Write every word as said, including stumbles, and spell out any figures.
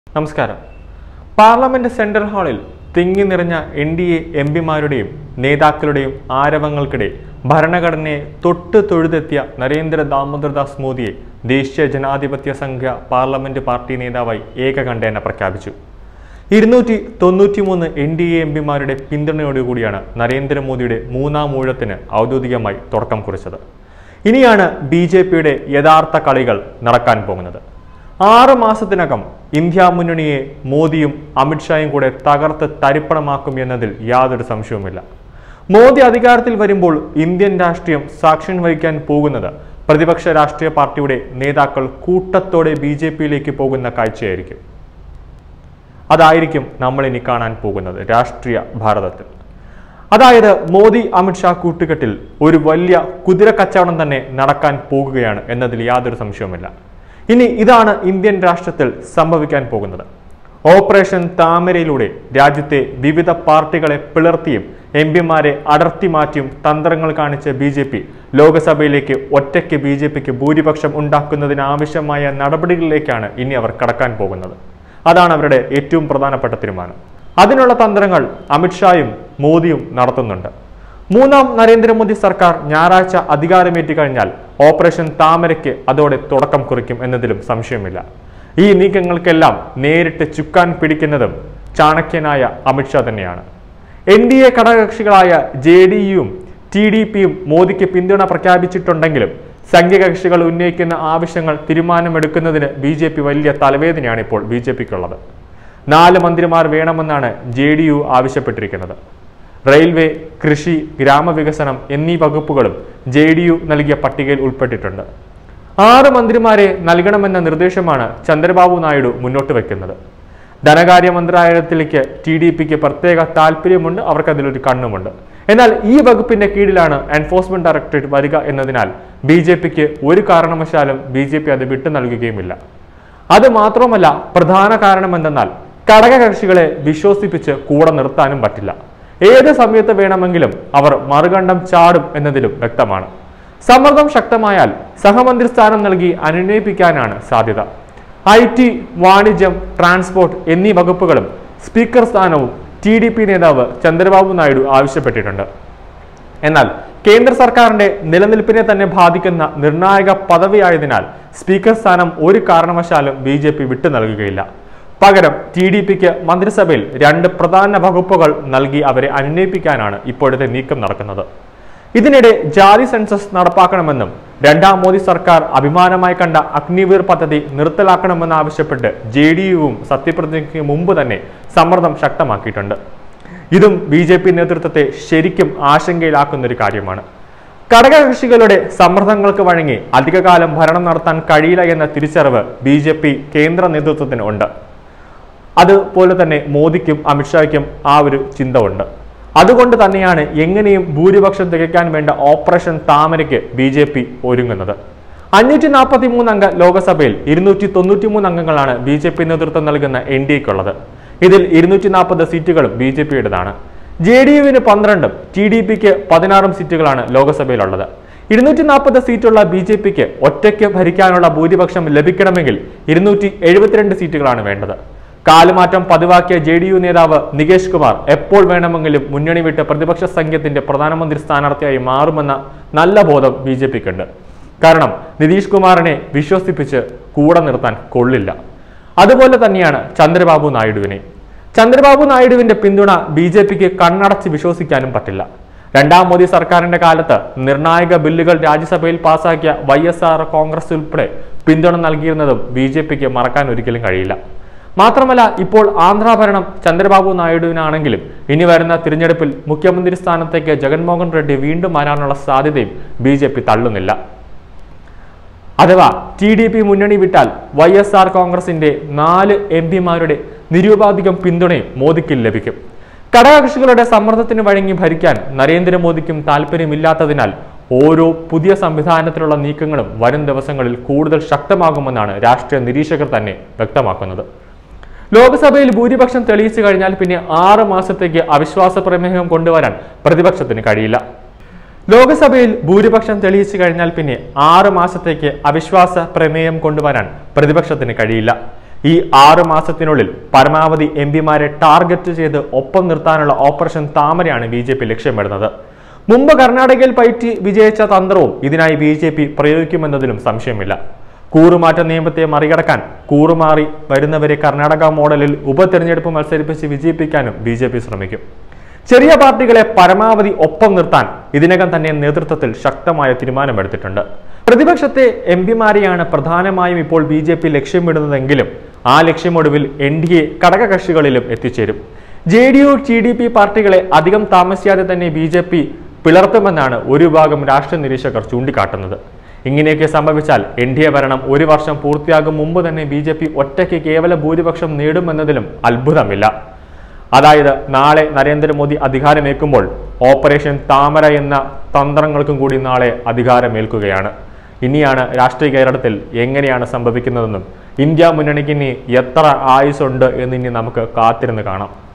നമസ്കാരം. Parliament central ഹാളിൽ തിങ്ങി നിറഞ്ഞ എൻ ഡി എ എം പിമാരുടെയും നേതാക്കളുടെയും ആരവങ്ങൾക്കിടെ ഭരണഘടനയെ തൊട്ട് തൊഴുതെത്തിയ നരേന്ദ്ര ദാമോദർദാസ് മോദിയെ ദേശീയ ജനാധിപത്യ സംഘ പാർലമെന്റ് പാർട്ടി നേതാവായി ഏകകണ്ഠേന പ്രഖ്യാപിച്ചു. ഇരുന്നൂറ്റി തൊണ്ണൂറ്റി മൂന്ന് എൻ ഡി എ എം പിമാരുടെ പിന്തുണയോടുകൂടിയാണ് നരേന്ദ്രമോദിയുടെ മൂന്നാം ഊഴത്തിന് ഔദ്യോഗികമായി തുടക്കം കുറിച്ചത്. ഇനിയാണ് ബി ജെ പിയുടെ യഥാർത്ഥ കളികൾ നടക്കാൻ പോകുന്നത്. ആറ് മാസത്തിനകം ഇന്ത്യ മുന്നണിയെ മോദിയും അമിത്ഷായും കൂടെ തകർത്ത് തരിപ്പണമാക്കും എന്നതിൽ യാതൊരു സംശയവുമില്ല. മോദി അധികാരത്തിൽ വരുമ്പോൾ ഇന്ത്യൻ രാഷ്ട്രീയം സാക്ഷ്യം വഹിക്കാൻ പോകുന്നത് പ്രതിപക്ഷ രാഷ്ട്രീയ പാർട്ടിയുടെ നേതാക്കൾ കൂട്ടത്തോടെ ബി ജെ പിയിലേക്ക് പോകുന്ന കാഴ്ചയായിരിക്കും. അതായിരിക്കും നമ്മൾ ഇനി കാണാൻ പോകുന്നത് രാഷ്ട്രീയ ഭാരതത്തിൽ. അതായത് മോദി അമിത്ഷാ കൂട്ടുകെട്ടിൽ ഒരു വലിയ കുതിര കച്ചവടം തന്നെ നടക്കാൻ പോകുകയാണ് എന്നതിൽ യാതൊരു സംശയവുമില്ല. ഇനി ഇതാണ് ഇന്ത്യൻ രാഷ്ട്രത്തിൽ സംഭവിക്കാൻ പോകുന്നത്. ഓപ്പറേഷൻ താമരയിലൂടെ രാജ്യത്തെ വിവിധ പാർട്ടികളെ പിളർത്തിയും എം പിമാരെ അടർത്തി മാറ്റിയും തന്ത്രങ്ങൾ കാണിച്ച ബി ജെ പി ലോക്സഭയിലേക്ക് ഒറ്റയ്ക്ക് ബി ജെ പിക്ക് ഭൂരിപക്ഷം ഉണ്ടാക്കുന്നതിനാവശ്യമായ നടപടികളിലേക്കാണ് ഇനി അവർ കടക്കാൻ പോകുന്നത്. അതാണ് അവരുടെ ഏറ്റവും പ്രധാനപ്പെട്ട തീരുമാനം. അതിനുള്ള തന്ത്രങ്ങൾ അമിത്ഷായും മോദിയും നടത്തുന്നുണ്ട്. മൂന്നാം നരേന്ദ്രമോദി സർക്കാർ ഞായറാഴ്ച അധികാരമേറ്റി കഴിഞ്ഞാൽ ഓപ്പറേഷൻ താമരയ്ക്ക് അതോടെ തുടക്കം കുറിക്കും എന്നതിലും സംശയമില്ല. ഈ നീക്കങ്ങൾക്കെല്ലാം നേരിട്ട് ചുക്കാൻ പിടിക്കുന്നതും ചാണക്യനായ അമിത്ഷാ തന്നെയാണ്. എൻ ഡി എ ഘടകകക്ഷികളായ ജെ ഡി യുവും ടി ഡി പിയും മോദിക്ക് പിന്തുണ പ്രഖ്യാപിച്ചിട്ടുണ്ടെങ്കിലും സംഘകക്ഷികൾ ഉന്നയിക്കുന്ന ആവശ്യങ്ങൾ തീരുമാനമെടുക്കുന്നതിന് ബി ജെ പി വലിയ തലവേദനയാണ് ഇപ്പോൾ ബി ജെ പിക്കുള്ളത്. നാല് മന്ത്രിമാർ വേണമെന്നാണ് ജെ ഡി യു ആവശ്യപ്പെട്ടിരിക്കുന്നത്. റെയിൽവേ, കൃഷി, ഗ്രാമവികസനം എന്നീ വകുപ്പുകളും ജെ ഡി യു നൽകിയ പട്ടികയിൽ ഉൾപ്പെട്ടിട്ടുണ്ട്. ആറ് മന്ത്രിമാരെ നൽകണമെന്ന നിർദ്ദേശമാണ് ചന്ദ്രബാബു നായിഡു മുന്നോട്ട് വയ്ക്കുന്നത്. ധനകാര്യ മന്ത്രാലയത്തിലേക്ക് ടി ഡി പിക്ക് പ്രത്യേക താല്പര്യമുണ്ട്, അവർക്കതിലൊരു കണ്ണുമുണ്ട്. എന്നാൽ ഈ വകുപ്പിന്റെ കീഴിലാണ് എൻഫോഴ്സ്മെന്റ് ഡയറക്ടറേറ്റ് വരിക എന്നതിനാൽ ബി ജെ പിക്ക് ഒരു കാരണവശാലും ബി ജെ പി അത് വിട്ടു നൽകുകയുമില്ല. അത് മാത്രമല്ല, പ്രധാന കാരണം എന്തെന്നാൽ ഘടകകക്ഷികളെ വിശ്വസിപ്പിച്ച് കൂടെ നിർത്താനും പറ്റില്ല. ഏത് സമയത്ത് വേണമെങ്കിലും അവർ മറുകണ്ഠം ചാടും എന്നതിലും വ്യക്തമാണ്. സമ്മർദ്ദം ശക്തമായാൽ സഹമന്ത്രി സ്ഥാനം നൽകി അനുനയിപ്പിക്കാനാണ് സാധ്യത. ഐ ടി, വാണിജ്യം, ട്രാൻസ്പോർട്ട് എന്നീ വകുപ്പുകളും സ്പീക്കർ സ്ഥാനവും ടി ഡി പി നേതാവ് ചന്ദ്രബാബു നായിഡു ആവശ്യപ്പെട്ടിട്ടുണ്ട്. എന്നാൽ കേന്ദ്ര സർക്കാരിന്റെ നിലനിൽപ്പിനെ തന്നെ ബാധിക്കുന്ന നിർണായക പദവിയായതിനാൽ സ്പീക്കർ സ്ഥാനം ഒരു കാരണവശാലും ബി ജെ പി വിട്ടു നൽകുകയില്ല. പകരം ടി ഡി പിക്ക് മന്ത്രിസഭയിൽ രണ്ട് പ്രധാന വകുപ്പുകൾ നൽകി അവരെ അനുനയിപ്പിക്കാനാണ് ഇപ്പോഴത്തെ നീക്കം നടക്കുന്നത്. ഇതിനിടെ ജാതി സെൻസസ് നടപ്പാക്കണമെന്നും രണ്ടാം മോദി സർക്കാർ അഭിമാനമായി കണ്ട അഗ്നിവീർ പദ്ധതി നിർത്തലാക്കണമെന്നാവശ്യപ്പെട്ട് ജെ ഡി യുവും സത്യപ്രതിജ്ഞയ്ക്ക് മുമ്പ് തന്നെ സമ്മർദ്ദം ശക്തമാക്കിയിട്ടുണ്ട്. ഇതും ബി ജെ പി നേതൃത്വത്തെ ശരിക്കും ആശങ്കയിലാക്കുന്ന ഒരു കാര്യമാണ്. ഘടകകക്ഷികളുടെ സമ്മർദ്ദങ്ങൾക്ക് വഴങ്ങി അധികകാലം ഭരണം നടത്താൻ കഴിയില്ല എന്ന തിരിച്ചറിവ് ബി ജെ പി കേന്ദ്ര നേതൃത്വത്തിന് ഉണ്ട്. അതുപോലെ തന്നെ മോദിക്കും അമിത്ഷായ്ക്കും ആ ഒരു ചിന്ത ഉണ്ട്. അതുകൊണ്ട് തന്നെയാണ് എങ്ങനെയും ഭൂരിപക്ഷം തികയ്ക്കാൻ വേണ്ട ഓപ്പറേഷൻ താമരയ്ക്ക് ബി ജെ പി ഒരുങ്ങുന്നത്. അഞ്ഞൂറ്റി നാൽപ്പത്തി മൂന്ന് അംഗ ലോക്സഭയിൽ ഇരുന്നൂറ്റി തൊണ്ണൂറ്റി മൂന്ന് അംഗങ്ങളാണ് ബി ജെ പി നേതൃത്വം നൽകുന്ന എൻ ഡി എക്കുള്ളത്. ഇതിൽ ഇരുന്നൂറ്റി നാൽപ്പത് സീറ്റുകളും ബി ജെ പിയുടേതാണ്. ജെ ഡി യുവിന് പന്ത്രണ്ടും ടി ഡി പിക്ക് പതിനാറും സീറ്റുകളാണ് ലോക്സഭയിലുള്ളത്. ഇരുന്നൂറ്റി നാൽപ്പത് സീറ്റുള്ള ബി ജെ പിക്ക് ഒറ്റയ്ക്ക് ഭരിക്കാനുള്ള ഭൂരിപക്ഷം ലഭിക്കണമെങ്കിൽ ഇരുന്നൂറ്റി എഴുപത്തിരണ്ട് സീറ്റുകളാണ് വേണ്ടത്. കാലുമാറ്റം പതിവാക്കിയ ജെ ഡി യു നേതാവ് നികേഷ് കുമാർ എപ്പോൾ വേണമെങ്കിലും മുന്നണി വിട്ട് പ്രതിപക്ഷ സംഘത്തിന്റെ പ്രധാനമന്ത്രി സ്ഥാനാർത്ഥിയായി മാറുമെന്ന നല്ല ബോധം ബി ജെ പിക്കുണ്ട്. കാരണം നിതീഷ് കുമാറിനെ വിശ്വസിപ്പിച്ച് കൂടെ നിർത്താൻ കൊള്ളില്ല. അതുപോലെ തന്നെയാണ് ചന്ദ്രബാബു നായിഡുവിനെ. ചന്ദ്രബാബു നായിഡുവിന്റെ പിന്തുണ ബി ജെ പിക്ക് കണ്ണടച്ച് വിശ്വസിക്കാനും പറ്റില്ല. രണ്ടാം മോദി സർക്കാരിന്റെ കാലത്ത് നിർണായക ബില്ലുകൾ രാജ്യസഭയിൽ പാസാക്കിയ വൈ എസ് ആർ കോൺഗ്രസ് ഉൾപ്പെടെ പിന്തുണ നൽകിയിരുന്നതും ബി ജെ പിക്ക് മറക്കാൻ ഒരിക്കലും കഴിയില്ല. മാത്രമല്ല, ഇപ്പോൾ ആന്ധ്രാഭരണം ചന്ദ്രബാബു നായിഡുവിനാണെങ്കിലും ഇനി വരുന്ന തിരഞ്ഞെടുപ്പിൽ മുഖ്യമന്ത്രി സ്ഥാനത്തേക്ക് ജഗൻമോഹൻ റെഡ്ഡി വീണ്ടും വരാനുള്ള സാധ്യതയും ബി ജെ പി തള്ളുന്നില്ല. അഥവാ ടി ഡി പി മുന്നണി വിട്ടാൽ വൈ എസ് ആർ കോൺഗ്രസിന്റെ നാല് എം പിമാരുടെ നിരുപാധികം പിന്തുണയും മോദിക്ക് ലഭിക്കും. ഘടകകക്ഷികളുടെ സമ്മർദ്ദത്തിന് വഴങ്ങി ഭരിക്കാൻ നരേന്ദ്രമോദിക്കും താല്പര്യമില്ലാത്തതിനാൽ ഓരോ പുതിയ സംവിധാനത്തിലുള്ള നീക്കങ്ങളും വരും ദിവസങ്ങളിൽ കൂടുതൽ ശക്തമാകുമെന്നാണ് രാഷ്ട്രീയ നിരീക്ഷകർ തന്നെ വ്യക്തമാക്കുന്നത്. ലോക്സഭയിൽ ഭൂരിപക്ഷം തെളിയിച്ചു കഴിഞ്ഞാൽ പിന്നെ ആറ് മാസത്തേക്ക് അവിശ്വാസ പ്രമേയം കൊണ്ടുവരാൻ പ്രതിപക്ഷത്തിന് കഴിയില്ല. ലോക്സഭയിൽ ഭൂരിപക്ഷം തെളിയിച്ചു കഴിഞ്ഞാൽ പിന്നെ ആറ് മാസത്തേക്ക് അവിശ്വാസ പ്രമേയം കൊണ്ടുവരാൻ പ്രതിപക്ഷത്തിന് കഴിയില്ല. ഈ ആറു മാസത്തിനുള്ളിൽ പരമാവധി എം പിമാരെ ടാർഗറ്റ് ചെയ്ത് ഒപ്പം നിർത്താനുള്ള ഓപ്പറേഷൻ താമരയാണ് ബി ജെ പി ലക്ഷ്യമിടുന്നത്. മുമ്പ് കർണാടകയിൽ പയറ്റി വിജയിച്ച തന്ത്രവും ഇതിനായി ബി ജെ പി പ്രയോഗിക്കുമെന്നതിലും സംശയമില്ല. കൂറുമാറ്റ നിയമത്തെ മറികടക്കാൻ കൂറുമാറി വരുന്നവരെ കർണാടക മോഡലിൽ ഉപതെരഞ്ഞെടുപ്പ് മത്സരിപ്പിച്ച് വിജയിപ്പിക്കാനും ബി ജെ പി ശ്രമിക്കും. ചെറിയ പാർട്ടികളെ പരമാവധി ഒപ്പം നിർത്താൻ ഇതിനകം തന്നെ നേതൃത്വത്തിൽ ശക്തമായ തീരുമാനമെടുത്തിട്ടുണ്ട്. പ്രതിപക്ഷത്തെ എം പിമാരെയാണ് പ്രധാനമായും ഇപ്പോൾ ബി ജെ പി ലക്ഷ്യമിടുന്നതെങ്കിലും ആ ലക്ഷ്യമൊടുവിൽ എൻ ഡി എ ഘടകകക്ഷികളിലും എത്തിച്ചേരും. J D U T D P പാർട്ടികളെ അധികം താമസിയാതെ തന്നെ ബി ജെ പി പിളർത്തുമെന്നാണ് ഒരു വിഭാഗം രാഷ്ട്രീയ നിരീക്ഷകർ ചൂണ്ടിക്കാട്ടുന്നത്. ഇങ്ങനെയൊക്കെ സംഭവിച്ചാൽ എൻ ഡി എ ഭരണം ഒരു വർഷം പൂർത്തിയാകും മുമ്പ് തന്നെ ബി ജെ പി ഒറ്റയ്ക്ക് കേവല ഭൂരിപക്ഷം നേടുമെന്നതിലും അത്ഭുതമില്ല. അതായത് നാളെ നരേന്ദ്രമോദി അധികാരമേൽക്കുമ്പോൾ ഓപ്പറേഷൻ താമര എന്ന തന്ത്രങ്ങൾക്കും കൂടി നാളെ അധികാരമേൽക്കുകയാണ്. ഇനിയാണ് രാഷ്ട്രീയ കേരളത്തിൽ എങ്ങനെയാണ് സംഭവിക്കുന്നതെന്നും ഇന്ത്യ മുന്നണിക്ക് ഇനി എത്ര ആയുസ്സുണ്ട് എന്നിനി നമുക്ക് കാത്തിരുന്ന് കാണാം.